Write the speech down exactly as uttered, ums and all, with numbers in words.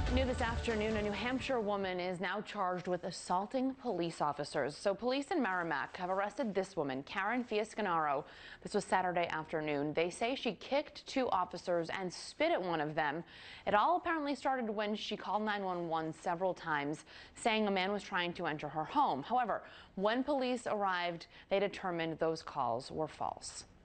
New this afternoon, a New Hampshire woman is now charged with assaulting police officers. So police in Merrimack have arrested this woman, Karen Fiasconaro. This was Saturday afternoon. They say she kicked two officers and spit at one of them. It all apparently started when she called nine one one several times, saying a man was trying to enter her home. However, when police arrived, they determined those calls were false.